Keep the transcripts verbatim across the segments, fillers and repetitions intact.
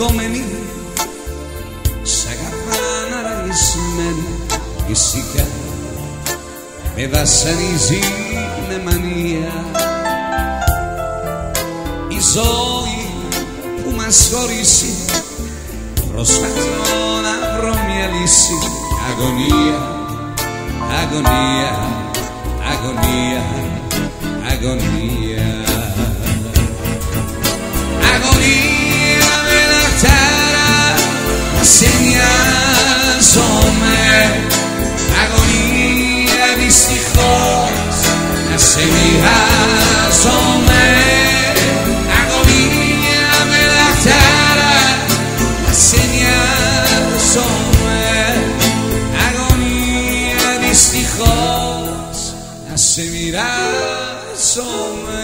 σκοτωμένοι σ' αγαπάνε αραγισμένοι. Η σιγά με βασανίζει με μανία. Η ζωή που μας χωρίσει προσπαθώ να βρω μια λύση. Αγωνία, αγωνία, αγωνία, αγωνία. Αγωνία με λαχτάρα σε νοιάζομαι. Αγωνία δυστυχώς να σε μοιράζομαι. Αγωνία με λαχτάρα να σε νοιάζομαι. Αγωνία δυστυχώς να σε μοιράζομαι.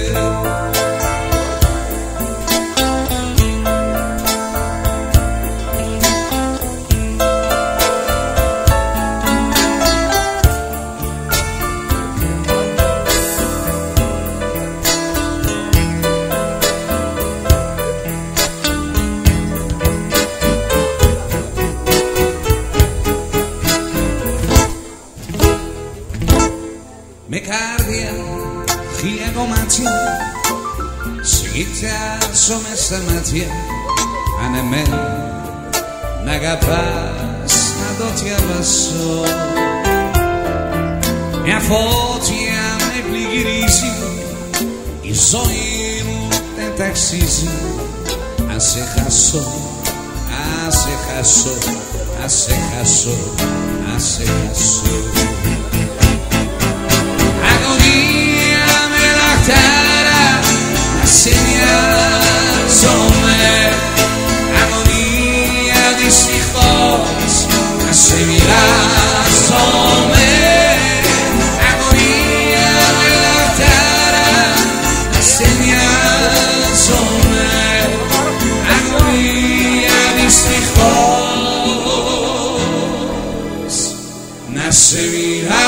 Με καρδιά χίλια κομμάτια σε κοιτάζω μες στα μάτια. Αν εμένα να αγαπάς να το διαβάσω. Μια φώτια με πληγυρίζει, η ζωή μου δεν ταξίζει. Αν σε χάσω, αν σε χάσω, αν σε χάσω, αν σε χάσω. Αγωνία με λαχτάρα να σε νοιάζομαι. Αγωνία δυστυχώς να σε μοιράζομαι. Αγωνία με λαχτάρα να σε νοιάζομαι. Αγωνία δυστυχώς να σε μοιράζομαι.